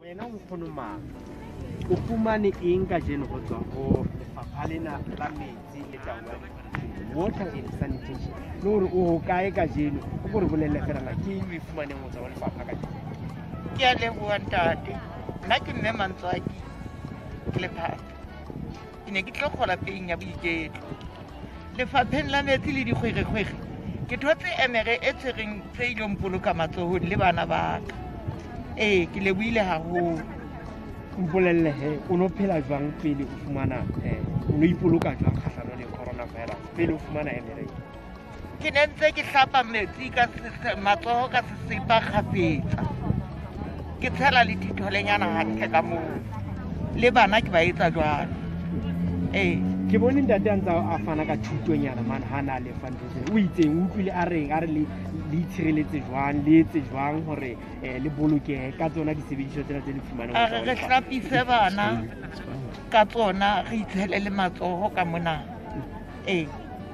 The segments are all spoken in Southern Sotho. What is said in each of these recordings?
Wena nkgono mang o fumane eng ka jeno go tswa go lefapha lena la metsi le taolo water and sanitation le gore o kae ka jeno o gore bolelle fela ke eng o e fumaneng go tswa go lefapha ka jeno? Ke a leboha ntate, nna ke mme Mantswaki ke lephata. Ke ne ke tlo kgola peeng ya boiketlo lefapheng la metsi le dikgwegekgwege. Ke thotse emere e tshwereng tse ilong poloka matsohong le bana ba ka. Ee, ke lebohile haholo. Mpolelle he o no phela jwang pele o fumana o no ipoloka jwang kgahlano le coronavirus pele o fumana emere? Ke ne ntse ke hlapa metsi ka matsoho ka sesepa kgafetsa, ke tshela le ditholenyana hantle ka moo, le bana ke ba etsa jwalo. Ee, ke bone ntate a ntse a fana ka thutonyana mane ha na le fundraising o itseng o utlwile a reng a re le itshireletse jwang le etse jwang hore le bolokehe ka tsona disebediswa tsena tse le fumaneng a re hlapise bana ka tsona, re itshele le matsoho ka mona. Ee,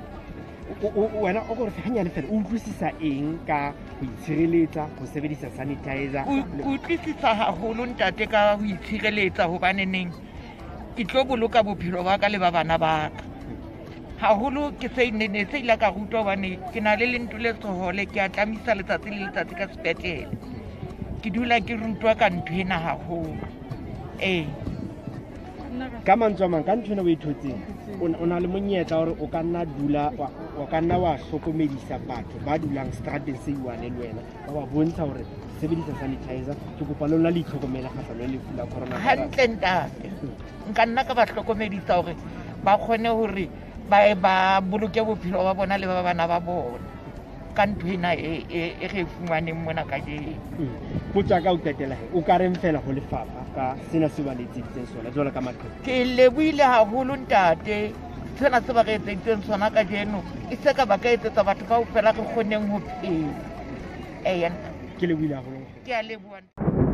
wena o gore hanyane fela o utlwisisa eng ka ho itshireletsa go sebedisa sanitizer? o utlwisisa haholo ntate ka ho itshireletsa hobaneneng ke tlo boloka bophelo ba ka le ba bana ba ka. Haholo ke se ile ka rutwa hobane ke na le lento le sohole, ke a tlamisa letsatsi le letsatsi ka sepetlele. Ke dula ke rutwa ka ntho ena haholo. Ee, ka mantswe a mang ka ntho ena o e thotseng o na le monyetla hore o ka nna wa hlokomedisa batho ba dulang strateng se iwane le wena ba ba bontsha hore sebedisa sanitizer. Ke kopa le lona le itlhokomela kgahlano le lefu la coronavirus. hantle ntate, nka nna ka ba hlokomedisa hore ba kgone hore ba boloke bophelo ba bona le ba bana ba bona ka ntho ena e re fumaneng mona ka jeno. Potsa ka o qetela he o ka reng fela go lefapha ka sena se ba letseditseng sona jwalo ka maqheku? Ke lebohile haholo ntate, sena se ba re etseditseng sona ka jeno e se ka ba ka etsetsa batho kaofela re kgoneng ho phela. Eya, Ke lebohile haholo. ke a leboha.